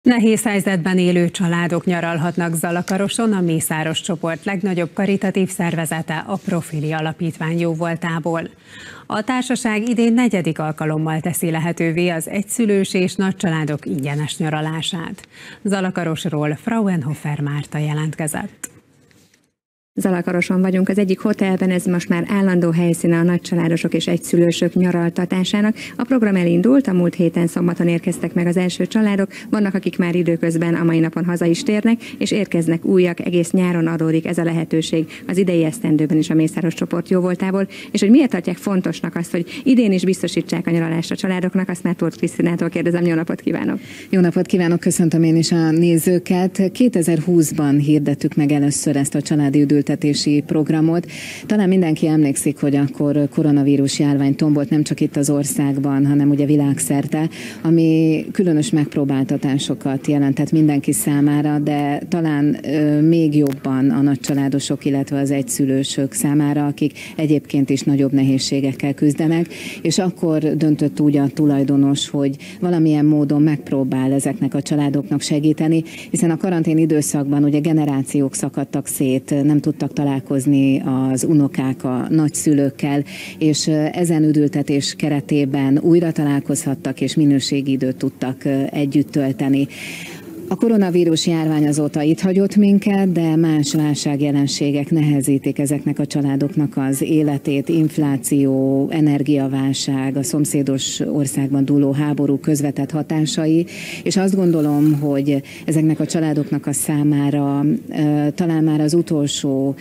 Nehéz helyzetben élő családok nyaralhatnak Zalakaroson, a Mészáros csoport legnagyobb karitatív szervezete, a Profili Alapítvány jóvoltából. A társaság idén 4. alkalommal teszi lehetővé az egyszülős és nagycsaládok ingyenes nyaralását. Zalakarosról Fraunhofer Márta jelentkezett. Zalakaroson vagyunk, az egyik hotelben, ez most már állandó helyszíne a nagycsaládosok és egyszülősök nyaraltatásának. A program elindult, a múlt héten szombaton érkeztek meg az első családok, vannak akik már időközben a mai napon haza is térnek, és érkeznek újak, egész nyáron adódik ez a lehetőség az idei esztendőben is a Mészáros csoport jóvoltából, és hogy miért tartják fontosnak azt, hogy idén is biztosítsák a nyaralást a családoknak, azt már Tóth Krisztinától kérdezem. Jó napot kívánok! Jó napot kívánok, köszöntöm én is a nézőket. 2020-ban hirdettük meg először ezt a családi üdültetési programot. Talán mindenki emlékszik, hogy akkor koronavírus járvány tombolt nem csak itt az országban, hanem ugye világszerte, ami különös megpróbáltatásokat jelentett mindenki számára, de talán még jobban a nagycsaládosok, illetve az egyszülősök számára, akik egyébként is nagyobb nehézségekkel küzdenek, és akkor döntött úgy a tulajdonos, hogy valamilyen módon megpróbál ezeknek a családoknak segíteni, hiszen a karantén időszakban ugye generációk szakadtak szét, nem tudtak találkozni az unokák a nagyszülőkkel, és ezen üdültetés keretében újra találkozhattak, és minőségi időt tudtak együtt tölteni. A koronavírus járvány azóta itt hagyott minket, de más válságjelenségek nehezítik ezeknek a családoknak az életét, infláció, energiaválság, a szomszédos országban dúló háború közvetett hatásai, és azt gondolom, hogy ezeknek a családoknak a számára talán már az utolsó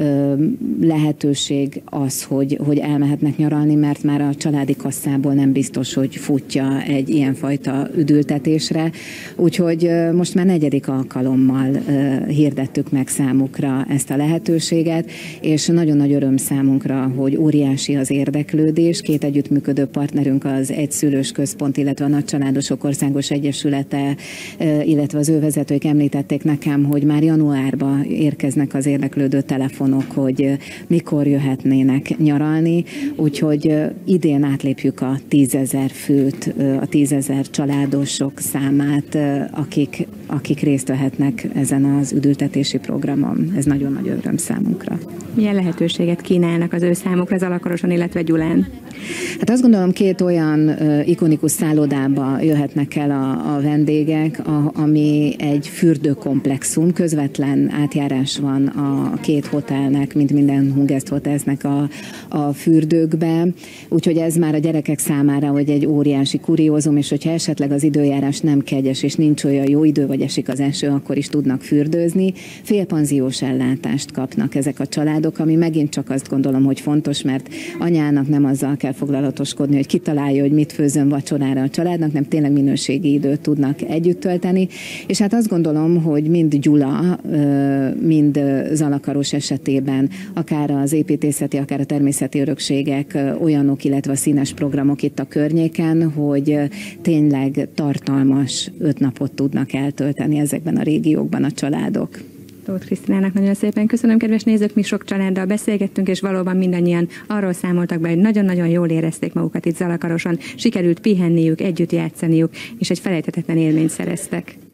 lehetőség az, hogy elmehetnek nyaralni, mert már a családi kasszából nem biztos, hogy futja egy ilyenfajta üdültetésre. Úgyhogy most már 4. alkalommal hirdettük meg számukra ezt a lehetőséget, és nagyon nagy öröm számunkra, hogy óriási az érdeklődés. 2 együttműködő partnerünk, az Egyszülős Központ, illetve a Nagycsaládosok Országos Egyesülete, illetve az ő vezetők említették nekem, hogy már januárban érkeznek az érdeklődő telefonok, hogy mikor jöhetnének nyaralni, úgyhogy idén átlépjük a 10 000 főt, a 10 000 családosok számát, akik részt vehetnek ezen az üdültetési programon. Ez nagyon nagy öröm számunkra. Milyen lehetőséget kínálnak az ő számukra Zalakaroson, illetve Gyulán? Hát azt gondolom, 2 olyan ikonikus szállodába jöhetnek el a vendégek, ami egy fürdőkomplexum, közvetlen átjárás van a 2 hotelnek, mint minden Hungest Hotelsnek a fürdőkbe, úgyhogy ez már a gyerekek számára hogy egy óriási kuriózum, és hogyha esetleg az időjárás nem kegyes, és nincs olyan jó idő, vagy esik az eső, akkor is tudnak fürdőzni. Félpanziós ellátást kapnak ezek a családok, ami megint csak azt gondolom, hogy fontos, mert anyának nem azzal kell foglalatoskodni, hogy kitalálja, hogy mit főzön vacsorára a családnak, nem tényleg minőségi időt tudnak együtt tölteni. És hát azt gondolom, hogy mind Gyula, mind Zalakaros esetében, akár az építészeti, akár a természeti örökségek olyanok, illetve a színes programok itt a környéken, hogy tényleg tartalmas 5 napot tudnak eltölteni ezekben a régiókban a családok. Tóth Krisztinának nagyon szépen köszönöm, kedves nézők, mi sok családdal beszélgettünk, és valóban mindannyian arról számoltak be, hogy nagyon-nagyon jól érezték magukat itt Zalakaroson, sikerült pihenniük, együtt játszaniuk, és egy felejthetetlen élményt szereztek.